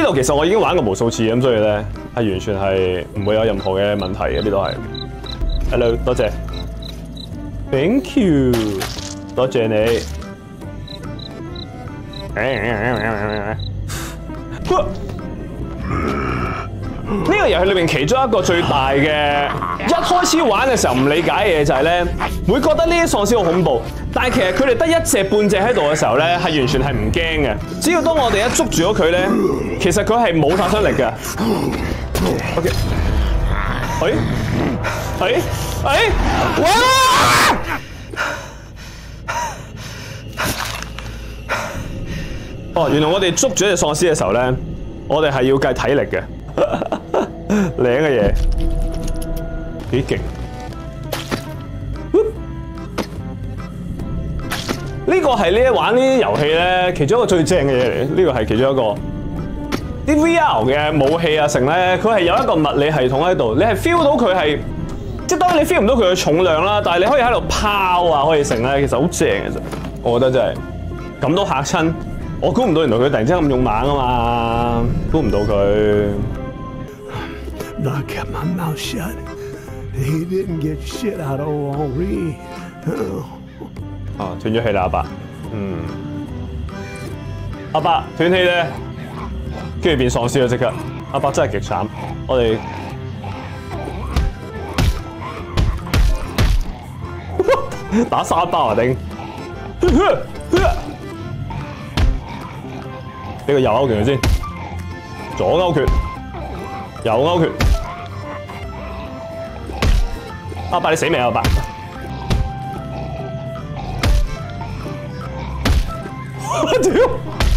度其實我已經玩過無數次咁，所以咧係完全係唔會有任何嘅問題嘅。呢度係 ，hello， 多謝 ，thank you， 多謝你。呢個遊戲裏面其中一個最大嘅，一開始玩嘅時候唔理解嘅嘢就係咧，會覺得呢啲喪屍好恐怖，但係其實佢哋得一隻半隻喺度嘅時候咧，係完全係唔驚嘅。只要當我哋一捉住咗佢咧，其實佢係冇殺傷力嘅。OK， 哇！哦，原來我哋捉住一隻喪屍嘅時候咧，我哋係要計體力嘅。靚嘅嘢，幾勁！呢個係呢玩呢啲遊戲咧，其中一個最正嘅嘢嚟。呢個係其中一個啲 VR 嘅武器啊，成咧佢係有一個物理系統喺度，你係 feel 到佢係，即係當然你 feel 唔到佢嘅重量啦，但係你可以喺度拋啊，可以成咧，其實好正嘅啫。我覺得真係咁都嚇親，我估唔到原來佢突然之間咁勇猛啊嘛，估唔到佢。 I kept my mouth shut. He didn't get shit out of Henri. 啊，斷咗氣啦，阿伯。嗯，阿伯斷氣咧，跟住變喪屍啦，即刻。阿伯真係極慘。我哋打3包啊頂！俾個右勾拳佢先，左勾拳，右勾拳。阿伯你死未啊？阿伯，我屌！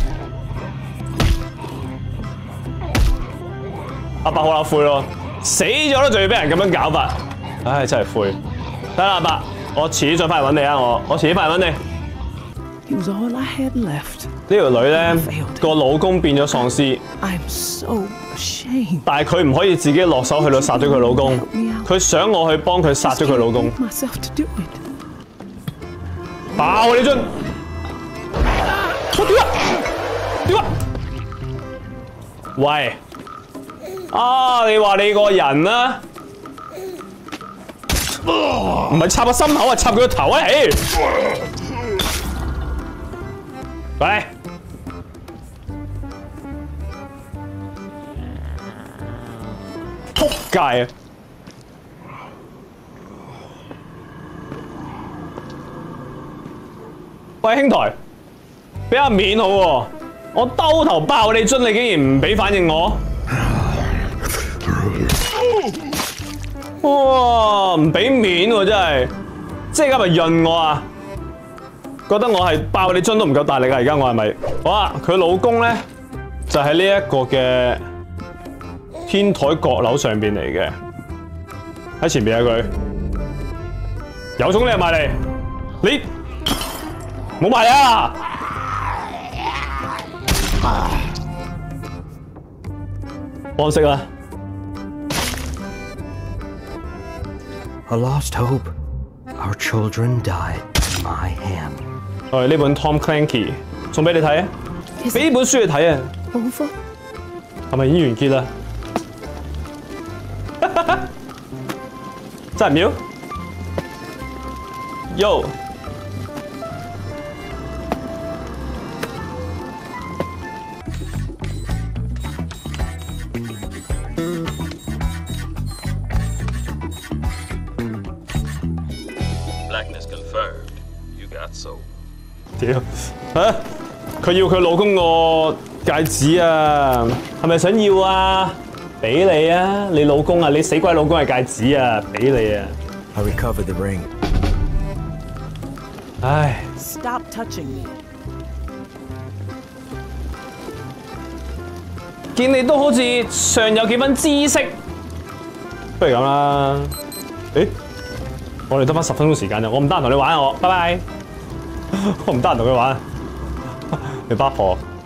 阿伯好撚灰咯，死咗都仲要俾人咁樣搞法，唉真係灰。得啦，阿伯，我遲啲再翻嚟揾你啊！我遲啲翻嚟揾你。 He was all I had left. 呢條女咧個老公變咗喪屍， I'm so ashamed. 但係佢唔可以自己落手去到殺咗佢老公，佢想我去幫佢殺咗佢老公。 Myself to do it. 爆你樽！我屌啊！屌啊！喂！啊！你話你個人啊？唔係插個心口啊，插佢個頭啊！嘿！喂！仆街啊！喂，兄台，俾下面好喎！我兜頭爆你樽，你竟然唔俾反應我？哇！唔俾面喎，真係，即係而家咪潤我啊！覺得我係爆你樽都唔夠大力啊！而家我係咪？好啊！佢老公咧就喺呢一個嘅天台閣樓上邊嚟嘅，喺前邊啊佢，有種你就埋嚟，你冇埋嚟啊！放息啦。 A lost hope. Our children died in my hand. 呢本 Tom Clancy 送俾你睇啊！俾呢本書你睇啊！ Over? 係咪已經完結啦？真係妙 ！Yo！ Blackness confirmed. You got soul. 屌嚇！佢要佢老公個戒指啊，係咪想要啊？俾你啊！你老公啊，你死鬼老公係戒指啊，俾你啊！ I recovered the ring. 唉， Stop touching me. 見你都好似尚有幾分知識，不如咁啦。誒，我哋得返10分鐘時間啫，我唔得閒同你玩啊，我，拜拜。我唔得閒同佢玩，你八婆。